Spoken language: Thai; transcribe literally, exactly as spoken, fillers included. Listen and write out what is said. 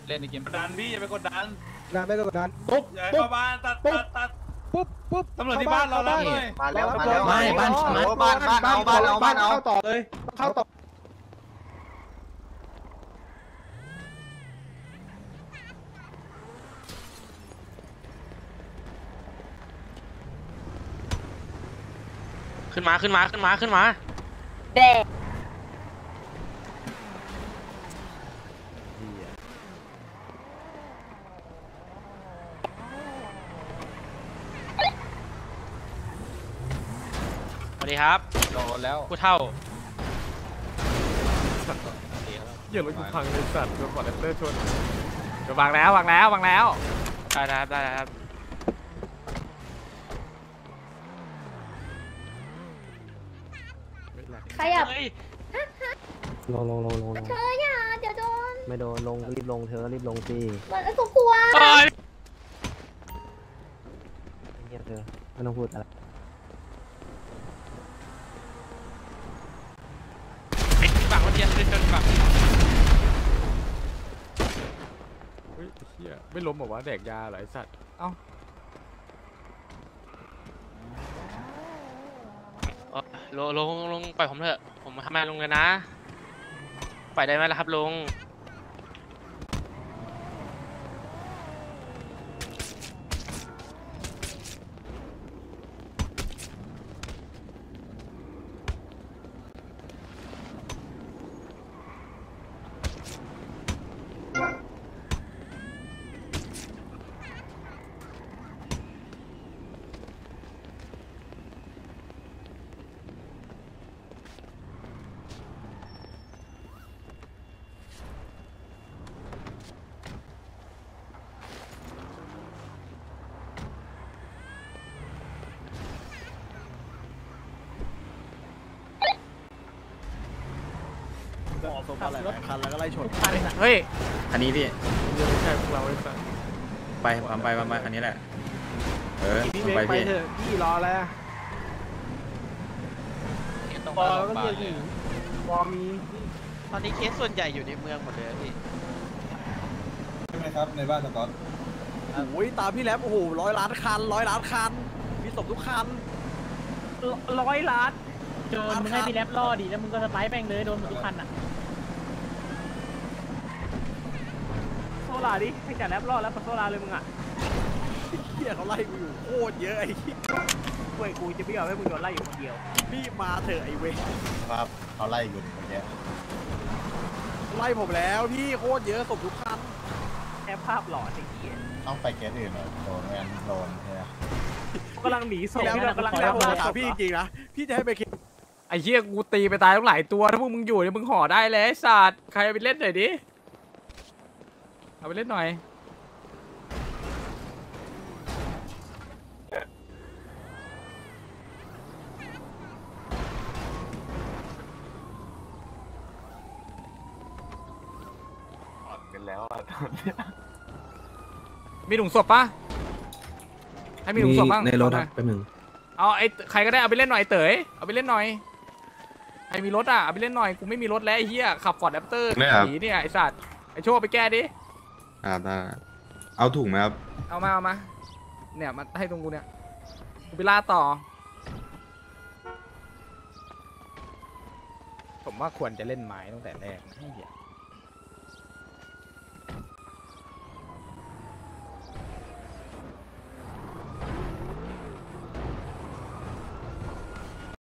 เล่นในเกมกดดันพี่อย่าไปกดดันนะไม่กดดันปุ๊บอย่าปุ๊บเข้าบ้านตัดตัดตัดปุ๊บปุ๊บตำรวจที่บ้านเราแล้วเลยมาแล้วมาแล้วไม่บ้านบ้านบ้านเอาบ้านเอาบ้านเอาเข้าต่อเลยเข้าต่อขึ้นมาขึ้นมาขึ้นมาขึ้นมาเด็กสวัสดีครับโดนแล้วผู้เฒ่าเหี้ยรถกูพังเลยสัตว์โดนคอนแทคเตอร์ชนจะวางแล้ววางแล้ววางแล้วได้ครับได้ครับขยับเฮ้ยลงลงลงลงลงเธออย่าเดี๋ยวโดนไม่โดนลงรีบลงเธอรีบลงสิมันก็กลัวเอ้ยเงียบเธอไม่ต้องพูดอะไรไอ้ฝั่งวันเดียวชนฝั่งเฮ้ยเหี้ยไม่ล้มบอกว่าแดกยาเหรอไอ้สัตว์เอ้าลงลงลงปล่อยผมเถอะผมทำงานลงเลยนะปล่อยได้ไหมล่ะครับลุงขับรถคันแล้วก็ไล่ชนเฮ้ยคันนี้พี่ยังไม่ใช่พวกเราไอ้สัตว์ไปปั๊มไปปั๊มไปคันนี้แหละ เออพี่ปั๊มเบไปกไปพี่เถอะพี่รอแล้วต้องบอมาลโรก็งพยาบาเรียลกเลยพี่บอลมีตอนนี้เคสส่วนใหญ่อยู่ในเมืองหมดเลยพี่ใช่ไหมครับในบ้านสกอตโอ้ยตามพี่แล็บโอ้โหร้อยล้านคันร้อยล้านคันมีศพทุกคันร้อยล้านโจนมึงให้พี่แรปล่อดิแล้วมึงก็สไปร์แม่งเลยโดนหมดทุกคันอ่ะโซลาดิให้จัดแรปล่อแล้วปัดโซลาเลยมึงอ่ะเฮียเขาไล่กูอยู่โคตรเยอะไอ้เหี้ยเว้ยกูจะไม่ยอมให้มึงโดนไล่อยู่คนเดียวพี่มาเถอะไอ้เว้ยครับเขาไล่อยู่คนเนี้ยไล่ผมแล้วพี่โคตรเยอะศพทุกคันแค่ภาพหลอนไอ้เหี้ยต้องไปเกสอื่นเหรอโดนแอนโดนใช่ไหมกำลังหนีศพพี่แล้วที่เรากำลังขอตามโทษล่าถามศพพี่จริงๆนะพี่จะให้ไปเคสไอ้เหี้ยกูตีไปตายตั้งหลายตัวถ้าพวกมึงอยู่เนี่ยมึงห่อได้เลยไอ้สัตว์ใครเอาไปเล่นหน่อยดิเอาไปเล่นหน่อยกันแล้วอ่ะมีถุงศพปะให้มีถุงศพบ้างในรถเอาหคน่รัอบ ยแป๊บนึงเอาไอ้ใครก็ได้เอาไปเล่นหน่อยเต๋ยเอาไปเล่นหน่อยใครมีรถอ่ะเอาไปเล่นหน่อยกูไม่มีรถแล้วไอ้เหี้ยขับฟอร์ดแรปเตอร์หนีเนี่ยไอ้สัตว์ไอ้โชว์ไปแก้ดิครับได้เอาถุงไหมครับเอามาเอามาเนี่ยมาให้ตรงกูเนี่ยกูไปล่าต่อ ผมว่าควรจะเล่นไม้ตั้งแต่แรกนะไอ้เหี้ย